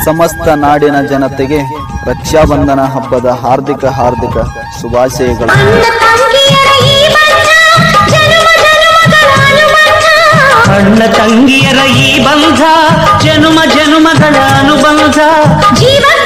ಸಮಸ್ತ ನಾಡಿನ ಜನತೆಗೆ ರಕ್ಷಾಬಂಧನ ಹಬ್ಬದ ಹಾರ್ದಿಕ ಶುಭಾಶಯಗಳು. ಅಣ್ಣ ತಂಗಿಯರ ಈ ಬಂಧ ಜನುಮ ಜನುಮಗಳ ಅನುಬಂಧ.